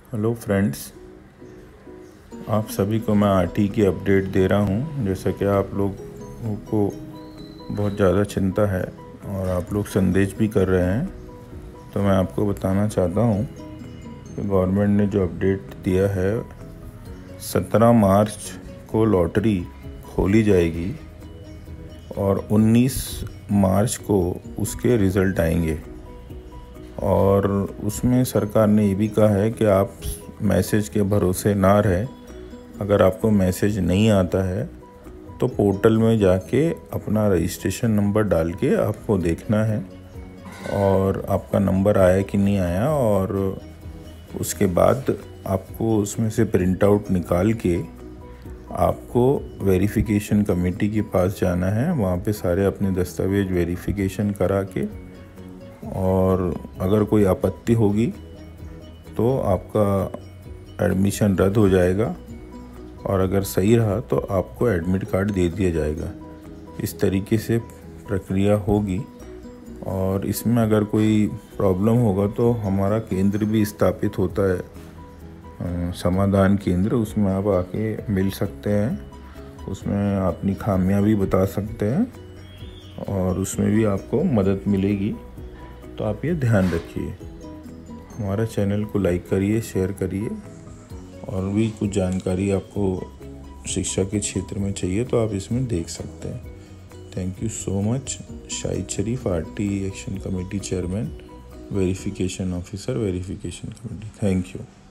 Hello friends, आप सभी को मैं आरटी की अपडेट दे रहा हूं। जैसा कि आप लोगों को बहुत ज़्यादा चिंता है और आप लोग संदेश भी कर रहे हैं, तो मैं आपको बताना चाहता हूं कि गवर्नमेंट ने जो अपडेट दिया है, 17 मार्च को लॉटरी खोली जाएगी और 19 मार्च को उसके रिज़ल्ट आएंगे। और उसमें सरकार ने ये भी कहा है कि आप मैसेज के भरोसे ना रहें। अगर आपको मैसेज नहीं आता है तो पोर्टल में जाके अपना रजिस्ट्रेशन नंबर डाल के आपको देखना है और आपका नंबर आया कि नहीं आया, और उसके बाद आपको उसमें से प्रिंट आउट निकाल के आपको वेरिफिकेशन कमेटी के पास जाना है। वहाँ पे सारे अपने दस्तावेज वेरिफिकेशन करा के, और अगर कोई आपत्ति होगी तो आपका एडमिशन रद्द हो जाएगा, और अगर सही रहा तो आपको एडमिट कार्ड दे दिया जाएगा। इस तरीके से प्रक्रिया होगी। और इसमें अगर कोई प्रॉब्लम होगा तो हमारा केंद्र भी स्थापित होता है, समाधान केंद्र। उसमें आप आके मिल सकते हैं, उसमें अपनी खामियां भी बता सकते हैं और उसमें भी आपको मदद मिलेगी। तो आप ये ध्यान रखिए। हमारा चैनल को लाइक करिए, शेयर करिए, और भी कुछ जानकारी आपको शिक्षा के क्षेत्र में चाहिए तो आप इसमें देख सकते हैं। Thank you so much. Shahid Sharif, R T action committee chairman, verification officer, verification committee. Thank you.